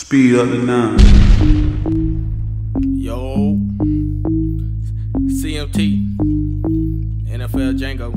Speed up the 9. Yo, CMT, NFL Django.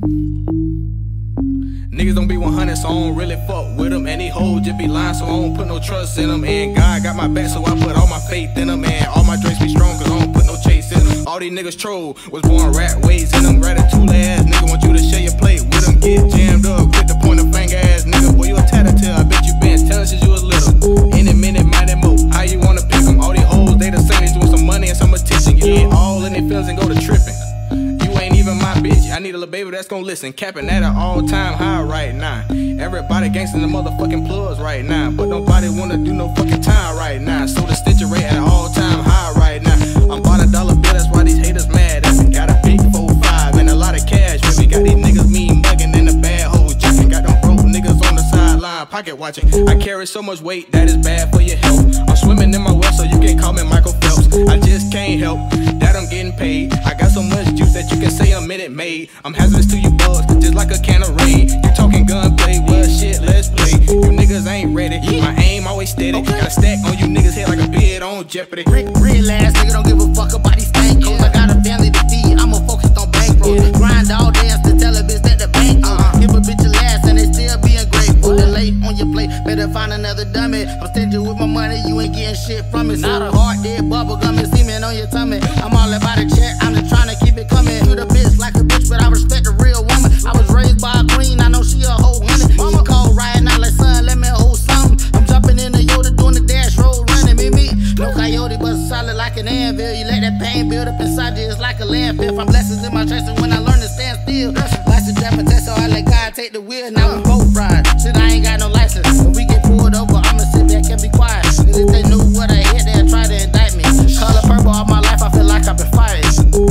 Niggas don't be 100, so I don't really fuck with them. And these hoes just be lying, so I don't put no trust in them. And God got my back, so I put all my faith in them. And all my drinks be strong, cause I don't put no chase in them. All these niggas troll, was born rat ways in them. Ratatouille ass nigga, want you to share your plate with them. Get jammed up, quit the point of finger ass nigga. Boy, you a tattletale, I bet you been telling since you was little. Any minute, mind and mo, how you wanna pick them? All these hoes, they the same, they doing some money and some attention. Get all in their feelings and go to tripping. Ain't even my bitch, I need a little baby that's gon' listen. Capping at an all-time high right now. Everybody gangsta the motherfucking plugs right now, but nobody wanna do no fucking time right now. So the stitcher rate at an all-time high right now. I'm about $1 bill, that's why these haters mad at me. Got a big 4-5 and a lot of cash with me. Got these niggas mean mugging and the bad hoes jacking. Got them broke niggas on the sideline pocket watching. I carry so much weight that is bad for your health. I'm swimming in my well, so you can call me Michael Phelps. I just can't help that I'm getting paid. I got so much juice that you can say I'm Minute Maid. I'm hazardous to you bugs, just like a can of raid. You talking gunplay, well shit, let's play. You niggas ain't ready, my aim always steady. Got a stack on you niggas head like a bid on Jeopardy. Real ass nigga don't give a fuck about these stank codes. I got a family to feed, I'ma focus on bankroll. Grind all day to tell a bitch that the bank give a bitch a last and they still being grateful. The late on your plate, better find another dummy. I'm stingy with my money, you ain't getting shit from it. Not a hard dead bubble gum and semen on your tummy. I'm all about a check, I'm just trying to keep it coming. You the bitch like a bitch, but I respect a real woman. I was raised by a queen, I know she a whole honey. Mama called riding out like son, let me hold something. I'm jumping in the Yoda doing the dash road running. Me, no coyote, but solid like an anvil. You let that pain build up inside you, it's like a landfill. From blessings in my chest, and when I learn to stand still. License driving test, so I let God take the wheel. Now we both ride. Shit, I ain't got no license. When we get pulled over, I'ma sit back and be quiet. Cause if they knew what I hit, they'd try to indict me. Color purple all my life, I feel like I've been fighting.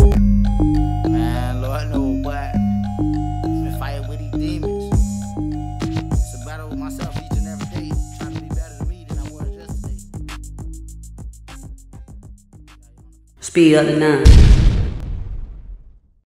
Man, Lord knows, boy, I've been fighting with these demons. It's a battle with myself each and every day, trying to be better than me than I was yesterday. Speed up the 9.